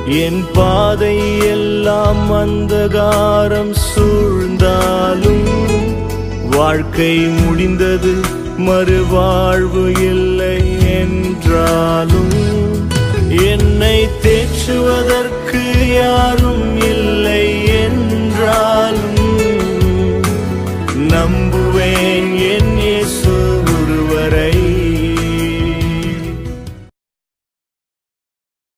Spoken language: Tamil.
என் பாதை எல்லாம் அந்தகாரம் சூழ்ந்தாலும் வாழ்க்கை முடிந்தது மறுவாழ்வு இல்லை என்றாலும் என்னை தேற்றுவதற்கு யாரும் இல்லை என்றாலும் நம்புவேன் என்